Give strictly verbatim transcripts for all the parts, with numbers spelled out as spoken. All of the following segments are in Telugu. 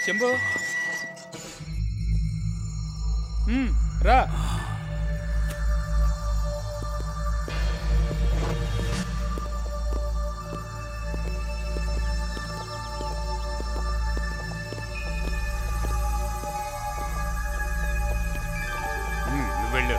శంభు రా. వెళ్ళు.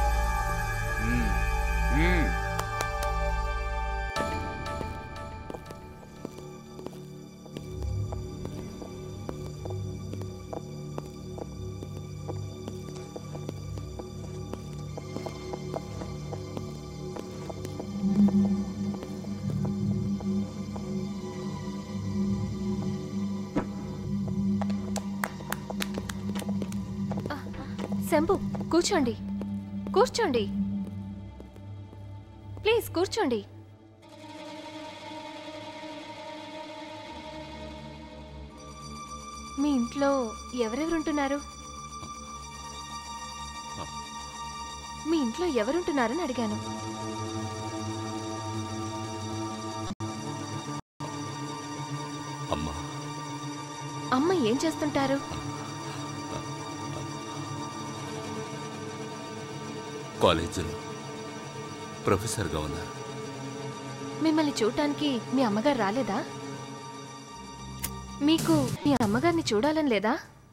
శంభు కూర్చోండి కూర్చోండి ప్లీజ్ కూర్చోండి. మీ ఇంట్లో ఎవరెవరుంటున్నారు? మీ ఇంట్లో ఎవరుంటున్నారని అడిగాను. అమ్మ. అమ్మ ఏం చేస్తుంటారు? కాలేజీలో ప్రొఫెసర్గా ఉన్నారు. మిమ్మల్ని చూడటానికి మీ అమ్మగారు రాలేదా? మీకు మీ అమ్మగారిని చూడాలని లేదా?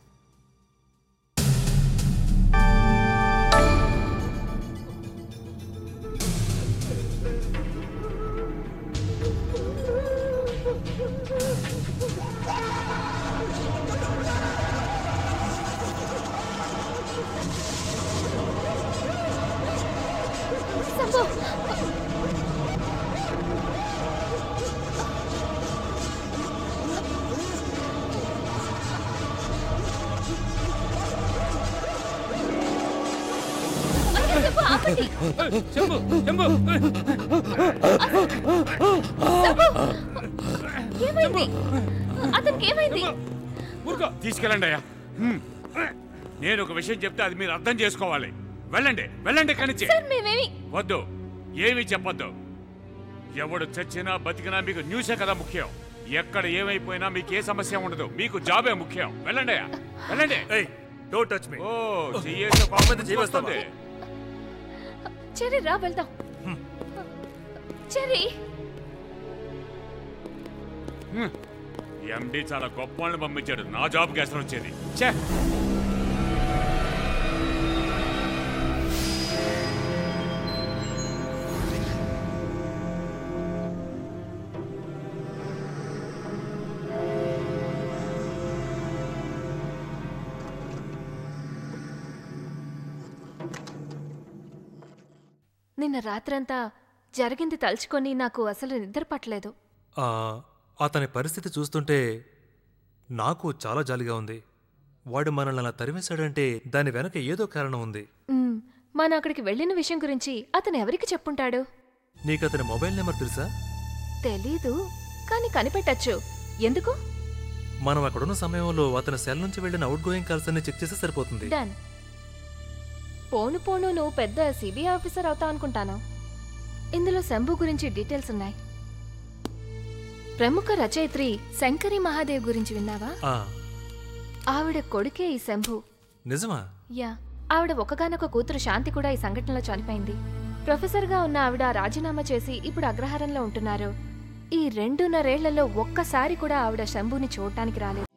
తీసుకెళ్ళండి అయ్యా. నేను ఒక విషయం చెప్తే అది మీరు అర్థం చేసుకోవాలి. వెళ్ళండి వెళ్ళండి. కనిచి వద్దు, ఏమీ చెప్పొద్దు. ఎవడు చచ్చినా బతికినా మీకు న్యూసే కదా ముఖ్యం. ఎక్కడ ఏమైపోయినా మీకు ఏ సమస్య ఉండదు. మీకు జాబే ముఖ్యం. వెళ్ళండి అయ్యా వెళ్ళండి. Don't touch me. ఓ చెయ్యేసి కాకపోతే జీవిస్తుంది. చెర్రీ రా వెళ్దాం. చెర్రీ ఎండి చాలా గొప్ప వాళ్ళని పంపించాడు. నా జాబ్ గ్యాస్ వచ్చేది. ఛే, నిన్న రాత్రంతా జరిగింది తలుచుకొని నాకు అసలు నిద్ర పట్టలేదు. అతని పరిస్థితి చూస్తుంటే నాకు చాలా జాలిగా ఉంది. వాడు మనల్ని అలా తరిమేశాడంటే దాని వెనక ఏదో కారణం ఉంది. మనం అక్కడికి వెళ్ళిన విషయం గురించి అతను ఎవరికి చెప్పుంటాడు? నీకు అతని మొబైల్ నెంబర్ తెలుసా? తెలీదు, కానీ కనిపెట్టచ్చు. ఎందుకు? మనం అక్కడున్న సమయంలో అతని సెల్ నుంచి వెళ్ళిన అవుట్ గోయింగ్ కాల్స్ అన్ని చెక్ చేస్తే సరిపోతుంది. డన్. పోను పోను నువ్వు పెద్ద సిబిఐ ఆఫీసర్ అవుతా అనుకుంటాను. ఇందులో శంభు గురించి డీటెయిల్స్ ఉన్నాయి. ప్రముఖ రచయిత్రి శంకరి మహాదేవ్ గురించి విన్నావా? ఆవిడ కొడుకే ఈ శంభు. నిజమా? యా. ఆవిడ ఒకగానొక కూతురు శాంతి కూడా ఈ సంఘటనలో చనిపోయింది. ప్రొఫెసర్గా ఉన్న ఆవిడ రాజీనామా చేసి ఇప్పుడు అగ్రహారంలో ఉంటున్నారు. ఈ రెండున్నరేళ్లలో ఒక్కసారి కూడా ఆవిడ శంభుని చూడటానికి రాలేదు.